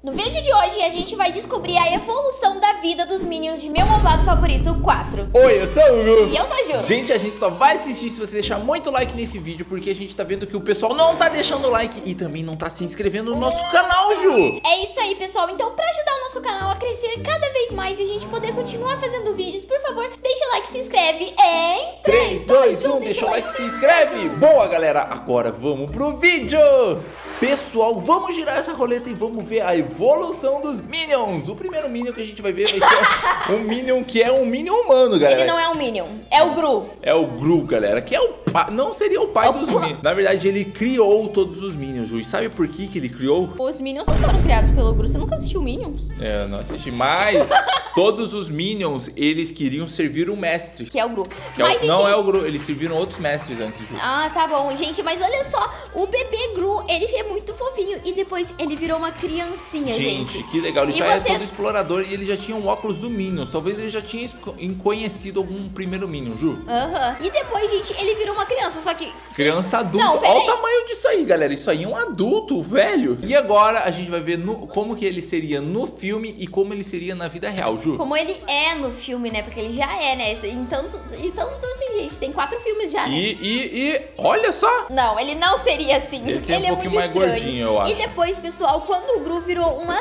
No vídeo de hoje a gente vai descobrir a evolução da vida dos Minions de Meu Malvado Favorito 4. Oi, eu sou o Ju. E eu sou a Ju. Gente, a gente só vai assistir se você deixar muito like nesse vídeo, porque a gente tá vendo que o pessoal não tá deixando like e também não tá se inscrevendo no nosso canal, Ju. É isso aí, pessoal. Então, pra ajudar o nosso canal a crescer cada vez mais e a gente poder continuar fazendo vídeos, por favor, deixa o like e se inscreve em 3, 2, 1, deixa o like e se inscreve. Boa, galera. Agora vamos pro vídeo. Pessoal, vamos girar essa roleta e vamos ver a evolução dos Minions. O primeiro Minion que a gente vai ver vai ser um Minion que é um Minion humano, galera. Ele não é um Minion, é o Gru. É o Gru, galera, que é o pai, não seria o pai dos Minions. Na verdade, ele criou todos os Minions, Ju. E sabe por que ele criou? Os Minions não foram criados pelo Gru. Você nunca assistiu Minions? É, eu não assisti mais. Todos os Minions, eles queriam servir o mestre. Que é o Gru. Que é o, não é o Gru, eles serviram outros mestres antes, Ju. Ah, tá bom, gente, mas olha só, o bebê Gru, ele é muito fofinho e depois ele virou uma criancinha, gente. Gente, que legal, ele E já é você- todo explorador e ele já tinha um óculos do Minions. Talvez ele já tinha conhecido algum primeiro Minion, Ju. Aham. E depois, gente, ele virou uma criança, só que... Criança adulta. Não, Olha peraí. o tamanho disso aí, galera. Isso aí é um adulto, velho. E agora a gente vai ver como que ele seria no filme e como ele seria na vida real, Ju. Como ele é no filme, né? Porque ele já é, né? Então assim, gente, tem 4 filmes já, né? E olha só. Não, ele não seria assim. Ele seria um é pouquinho muito mais estranho. gordinho, eu acho. E depois, pessoal, quando o Gru virou um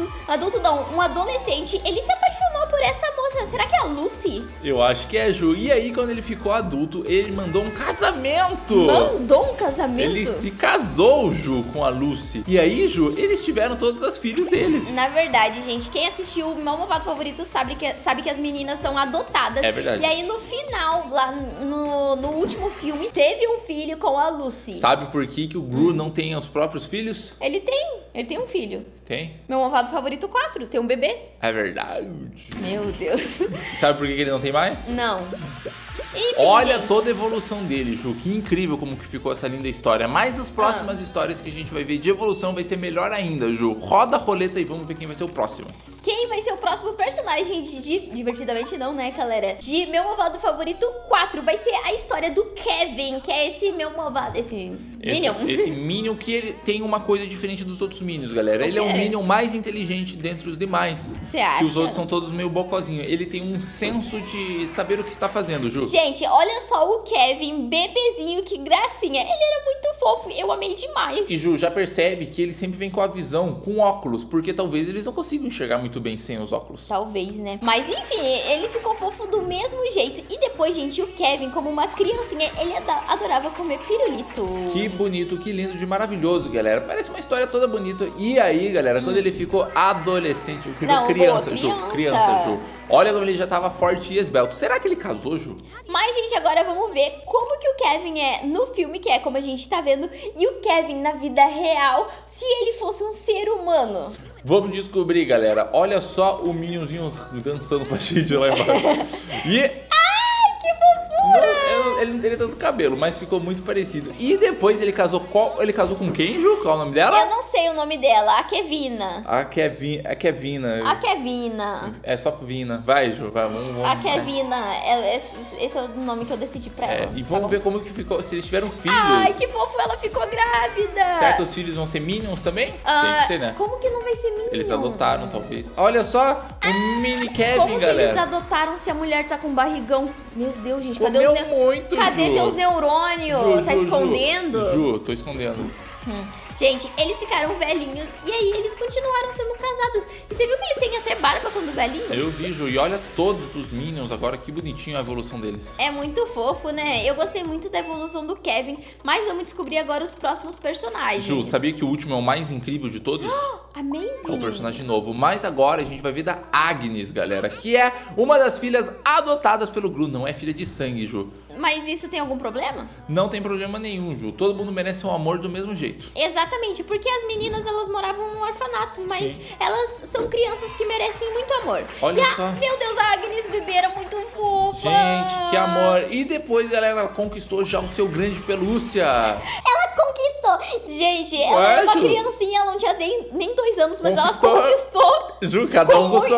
um adolescente, ele se apaixonou por essa moça. Será que é a Lucy? Eu acho que é, Ju. E aí, quando ele ficou adulto, ele mandou um casamento. Mandou um casamento? Ele se casou, Ju, com a Lucy. E aí, Ju, eles tiveram todos os filhos deles. Na verdade, gente, quem assistiu o Meu Malvado Favorito sabe que as meninas são adotadas. É verdade. E aí, no final, lá no último filme, teve um filho com a Lucy. Sabe por que o Gru não tem os próprios filhos? Ele tem um filho. Tem? Meu Malvado Favorito 4, tem um bebê. É verdade. Meu Deus. Sabe por que ele não tem mais? Não. Enfim, Olha gente. toda a evolução dele, Ju. Que incrível como que ficou essa linda história. Mas as próximas histórias que a gente vai ver de evolução vai ser melhor ainda, Ju. Roda a roleta e vamos ver quem vai ser o próximo. Quem vai ser o próximo personagem de Divertidamente não, né, galera? De Meu Malvado Favorito 4. Vai ser a história do Kevin, que é esse meu malvado, esse Minion. Esse Minion que ele tem uma coisa diferente dos outros Minions, galera. Ele é o Minion mais inteligente dentre os demais. Você acha? Que os outros são todos meio bocozinhos. Ele tem um senso de saber o que está fazendo, Ju. Gente, olha só o Kevin, bebezinho, que gracinha. Ele era muito fofo, eu amei demais. E Ju, já percebe que ele sempre vem com a visão, com óculos, porque talvez eles não consigam enxergar muito bem sem os óculos. Talvez, né? Mas enfim, ele ficou fofo do mesmo jeito. E depois, gente, o Kevin, como uma criancinha, ele adorava comer pirulito. Que bonito, que lindo, de maravilhoso, galera. Parece uma história toda bonita. E aí, galera, quando ele ficou adolescente, ficou Não, criança, boa, Ju. criança. Criança, Ju. Olha como ele já tava forte e esbelto. Será que ele casou, Ju? Mas, gente, agora vamos ver como que o Kevin é no filme, que é como a gente tá vendo, e o Kevin na vida real, se ele fosse um ser humano. Vamos descobrir, galera. Olha só o Minionzinho dançando com a gente lá embaixo. E... Que fofura! Ele não teria tanto cabelo, mas ficou muito parecido. E depois ele casou ele casou com quem, Ju? Qual é o nome dela? Eu não sei o nome dela, a Kevina. A Kevina. A Kevina. É só Vina. Vai, Ju, vai, vamos. A Kevina, esse é o nome que eu decidi pra ela. E vamos ver como que ficou, se eles tiveram filhos. Ai, que fofo, ela ficou grávida. Será que os filhos vão ser Minions também? Ah, Tem que ser, né? Como que não vai ser Minion? Eles adotaram, talvez. Olha só, o mini Kevin, Como que galera. eles adotaram se a mulher tá com barrigão? Meu Deus, gente, cadê Comeu os muito, Cadê Ju. teus neurônios? Ju, Tá Ju, escondendo? Ju, tô escondendo. Gente, eles ficaram velhinhos e aí eles continuaram sendo casados. E você viu que ele tem até barba quando velhinho? Eu vi, Ju, e olha todos os Minions agora, que bonitinho a evolução deles. É muito fofo, né? Eu gostei muito da evolução do Kevin, mas vamos descobrir agora os próximos personagens. Ju, sabia que o último é o mais incrível de todos? Amazing. É um personagem novo, mas agora a gente vai ver da Agnes, galera, que é uma das filhas adotadas pelo Gru, não é filha de sangue, Ju. Mas isso tem algum problema? Não tem problema nenhum, Ju, todo mundo merece um amor do mesmo jeito. Exatamente, porque as meninas, elas moravam num orfanato, mas Sim. elas são crianças que merecem muito amor. Olha e só. Meu Deus, a Agnes bebê era muito fofa. Gente, que amor. E depois, galera, ela conquistou já o seu grande pelúcia. Ela conquistou. Gente, ela Ué, era uma Ju? criancinha, ela não tinha nem 2 anos, mas Conquistou. ela conquistou. Ju, cada um Como? com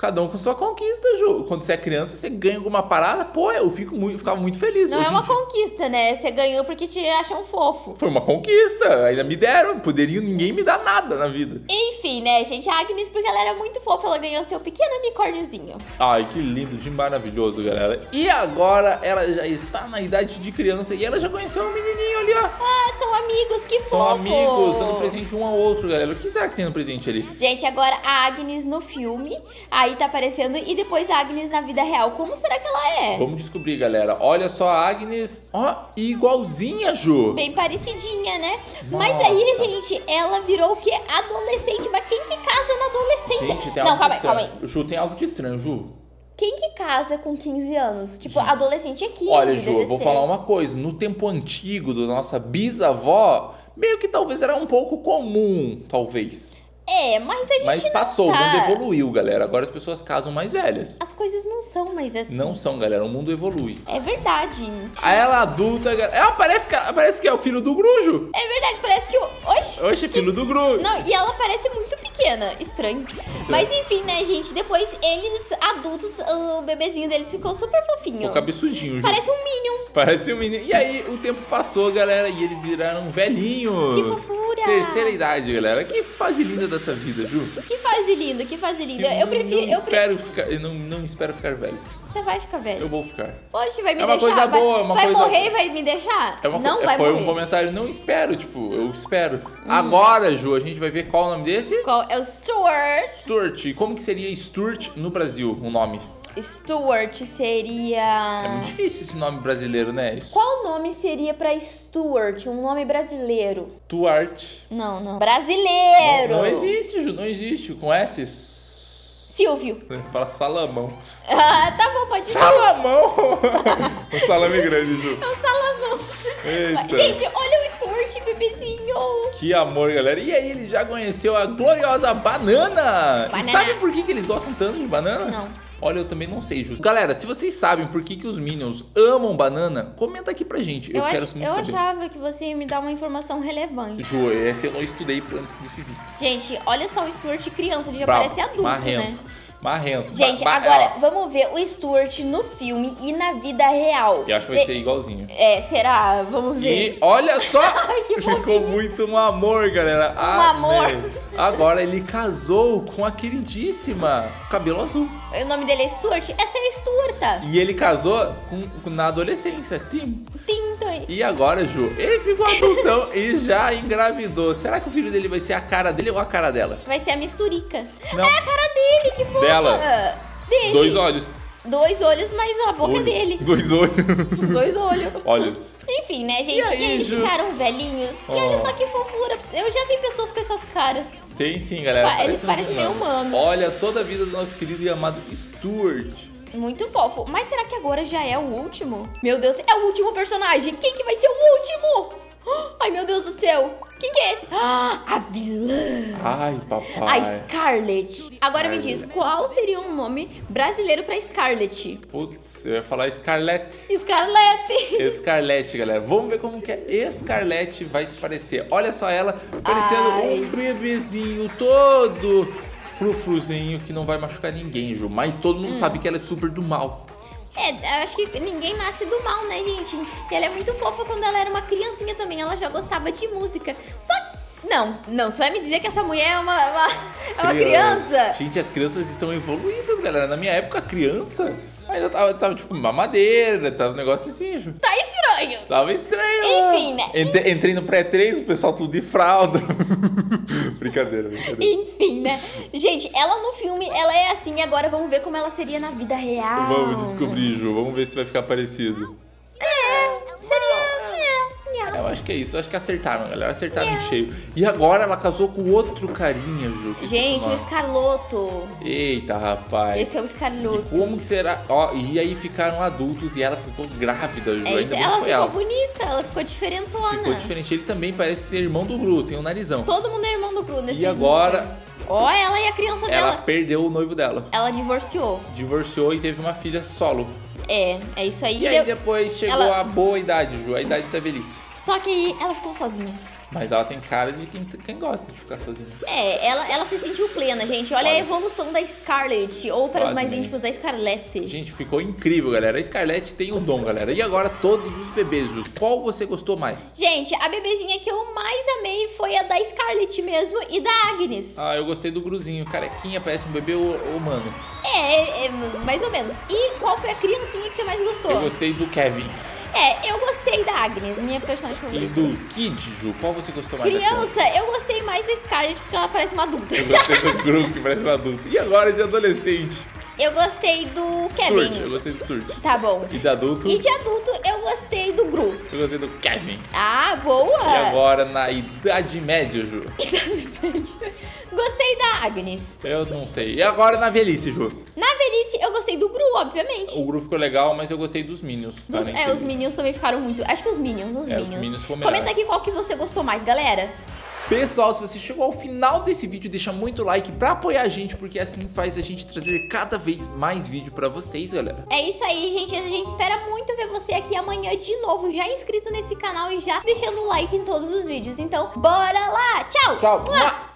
Cada um com sua conquista, Ju. Quando você é criança, você ganha alguma parada, pô, ficava muito feliz. Não Hoje é uma em dia- conquista, né? Você ganhou porque te acham fofo. Foi uma conquista, ainda me deram. Poderiam ninguém me dar nada na vida. Enfim, né, gente? A Agnes, porque ela era muito fofa, ela ganhou seu pequeno unicórniozinho. Ai, que lindo, de maravilhoso, galera. E agora ela já está na idade de criança e ela já conheceu um menininho ali, ó. Ah, são amigos, que fofo. São amigos, dando presente um ao outro, galera. O que será que tem no presente ali? Gente, agora a Agnes no filme, aí tá aparecendo, e depois a Agnes na vida real. Como será que ela é? Vamos descobrir, galera. Olha só a Agnes, ó, igualzinha, Ju. Bem parecidinha, né? Nossa. Mas aí, gente, ela virou o quê? Adolescente. Mas quem que casa na adolescência? Gente, tem Não, algo calma de aí, calma estranho. aí. Ju, tem algo de estranho, Ju. Quem que casa com 15 anos? Tipo, adolescente é 15, Olha, Ju, 16. eu vou falar uma coisa. No tempo antigo da nossa bisavó, meio que talvez era um pouco comum, talvez. É, mas a gente Mas não passou, o tá. mundo evoluiu, galera. Agora as pessoas casam mais velhas. As coisas não são mais assim. Não são, galera. O mundo evolui. É verdade. Aí ela adulta, ela parece que é o filho do Grujo. É verdade, parece que o... Oxi. Oxe, filho do Grujo. Não, e ela parece muito pequena. Estranho. Mas enfim, né, gente? Depois eles, adultos, o bebezinho deles ficou super fofinho. Ficou cabeçudinho, Ju. Parece um Minion. Parece um menino. E aí, o tempo passou, galera, e eles viraram velhinhos. Que fofura. Terceira idade, galera. Que fase linda dessa vida, Ju. Que fase linda, que fase linda. Eu prefiro... Não espero ficar velho. Você vai ficar velho. Eu vou ficar. Poxa, vai me É uma deixar? coisa boa, é uma vai coisa morrer e vai me deixar? Não vai Foi morrer. um comentário, não espero, tipo, eu espero. Agora, Ju, a gente vai ver qual é o nome desse? Qual é o Stuart? Stuart. E como que seria Stuart no Brasil, o nome? Stuart É seria... muito difícil esse nome brasileiro, né? Qual nome seria pra Stuart? Um nome brasileiro? Stuart. Não. Brasileiro! Não existe, Ju, não existe. Com S. Silvio. Fala salamão. Ah, tá bom, pode ser. Salamão! Um salame grande, Ju. É um salamão. Eita. Gente, olha o Stuart, bebezinho. Que amor, galera. E aí, ele já conheceu a gloriosa banana. Banana. E sabe por que eles gostam tanto de banana? Não. Olha, eu também não sei, Ju. Galera, se vocês sabem por que os Minions amam banana, comenta aqui pra gente. Eu quero muito Eu saber. achava que você ia me dar uma informação relevante. Ju, eu não estudei antes desse vídeo. Gente, olha só o Stuart criança, ele já Bravo, parece adulto, marrento. né? Marrento. Gente, agora vamos ver o Stuart no filme e na vida real. Eu acho que vai ser igualzinho. É, será? Vamos ver. E olha só, Ai, que ficou fofinho. muito um amor, galera. amor. Agora ele casou com a queridíssima cabelo azul. O nome dele é Stuart? Essa é a Stuarta. E ele casou na adolescência, Tim. Tinto. E agora, Ju, ele ficou adultão e já engravidou. Será que o filho dele vai ser a cara dele ou a cara dela? Vai ser a misturica. Não. É a cara dele, que fofa. Dela. Dele. 2 olhos. 2 olhos, mas a boca Olho. dele. 2 olhos. 2 olhos. Olhos. Enfim, né, gente? E aí, eles Ju? ficaram velhinhos. E Oh. olha só que fofura. Eu já vi pessoas com essas caras. Tem sim, galera. Eles parecem meio humanos. Olha toda a vida do nosso querido e amado Stuart. Muito fofo. Mas será que agora já é o último? Meu Deus, é o último personagem. Quem que vai ser o último? Ai, meu Deus do céu. Quem que é esse? A vilã. Ai, papai. A Scarlet. Agora me diz, qual seria um nome brasileiro pra Scarlet? Putz, eu ia falar Scarlett. Scarlet. Scarlett, galera. Vamos ver como que a Scarlett vai se parecer. Olha só ela parecendo Ai. um bebezinho todo frufruzinho que não vai machucar ninguém, Ju. Mas todo mundo sabe que ela é super do mal. É, acho que ninguém nasce do mal, né, gente? E ela é muito fofa quando ela era uma criancinha também. Ela já gostava de música. Só Não, você vai me dizer que essa mulher é uma criança? Gente, as crianças estão evoluídas, galera. Na minha época, a criança ainda tava tipo mamadeira, tava um negócio assim, Ju. Tá estranho. Tava estranho. Enfim, né? Entrei no pré-3, o pessoal tudo de fralda. Brincadeira. Enfim, né? Gente, ela no filme, ela é assim. Agora vamos ver como ela seria na vida real. Vamos descobrir, Ju. Vamos ver se vai ficar parecido. Seria... Eu acho que é isso. Eu acho que acertaram, galera. Acertaram em cheio. E agora ela casou com outro carinha, Ju. Que Gente, o nome? Scarlotto. Eita, rapaz. Esse é o Scarlotto. E como que será? Ó, e aí ficaram adultos e ela ficou grávida, Ju. É Ainda isso, bem que ela foi ficou ela. bonita, ela ficou diferentona. Ficou diferente. Ele também parece ser irmão do Gru, tem um narizão. Todo mundo é irmão do Gru nesse E agora Insta. Ó, ela e a criança ela dela. perdeu o noivo dela. Ela divorciou. Divorciou e teve uma filha solo. É isso aí. E aí depois chegou ela- a boa idade, Ju, a idade da velhice. Só que aí ela ficou sozinha. Mas ela tem cara de quem gosta de ficar sozinha. É, ela se sentiu plena, gente. Olha a evolução da Scarlett, ou para os mais íntimos, a Scarlett. Gente, ficou incrível, galera. A Scarlett tem o dom, galera. E agora todos os bebês, Jus. Qual você gostou mais? Gente, a bebezinha que eu mais amei foi a da Scarlett mesmo e da Agnes. Ah, eu gostei do Gruzinho. Carequinha, parece um bebê humano. É, mais ou menos. E qual foi a criancinha que você mais gostou? Eu gostei do Kevin. Eu gostei da Agnes, minha personagem favorita. E do Kid, Ju, qual você gostou mais? Criança, eu gostei mais da Scarlett porque ela parece uma adulta. Eu gostei do Gru, que parece um adulto. E agora de adolescente? Eu gostei do Kevin. Sturt, eu gostei do Sturt. Tá bom. E de adulto? E de adulto, eu gostei do Gru. Eu gostei do Kevin. Ah, boa. E agora na Idade Média, Ju? Gostei da Agnes. Eu não sei. E agora na velhice, Ju? Na velhice, eu gostei do Gru, obviamente. O Gru ficou legal, mas eu gostei dos Minions. Os Minions também ficaram muito... Acho que os Minions. Os Minions ficou melhor. Comenta aqui qual que você gostou mais, galera. Pessoal, se você chegou ao final desse vídeo, deixa muito like pra apoiar a gente, porque assim faz a gente trazer cada vez mais vídeo pra vocês, galera. É isso aí, gente. A gente espera muito ver você aqui amanhã de novo, já inscrito nesse canal e já deixando o like em todos os vídeos. Então, bora lá! Tchau! Tchau!